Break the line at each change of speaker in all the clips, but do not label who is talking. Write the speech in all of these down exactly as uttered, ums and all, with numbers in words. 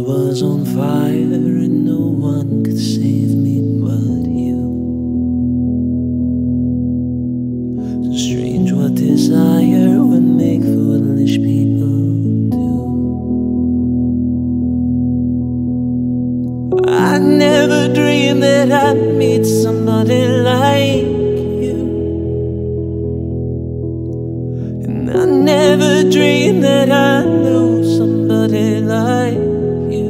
was on fire and no one could save me but you. So strange what desire would make foolish people do. I never dreamed that I'd meet somebody like you, and I never dreamed that I'd lose somebody like you.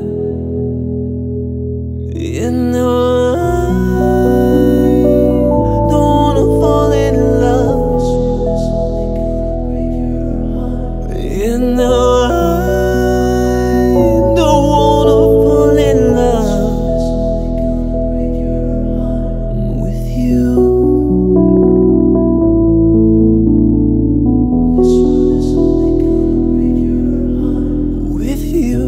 You know I don't wanna fall in love. You know I don't wanna fall in love with you. With you.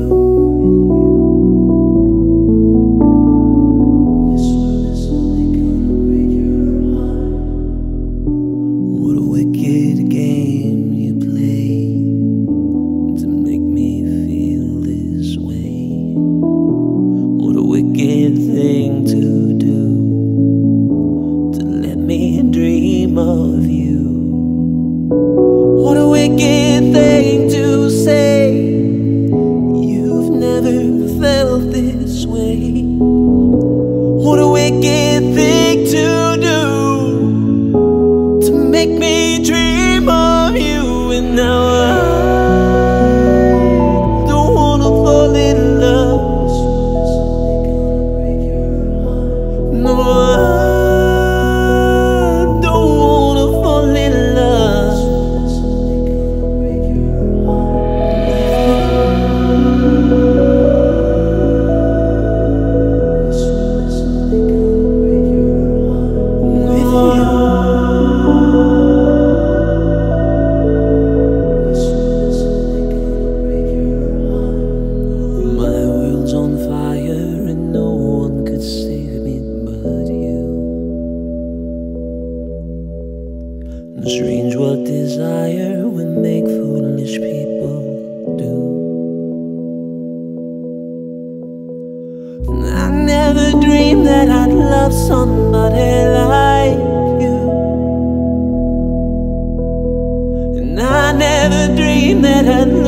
What a wicked game you play to make me feel this way. What a wicked thing to do, to let me dream of you. What a wicked thing to say, you've never felt this way. What a wicked thing to do, to make me dream of you. And now I don't wanna fall in love. No, I don't wanna fall in love. My world's on fire and no one could save me but you. And strange what desire would make foolish people do. And I never dreamed that I'd love somebody like you, and I never dreamed that I'd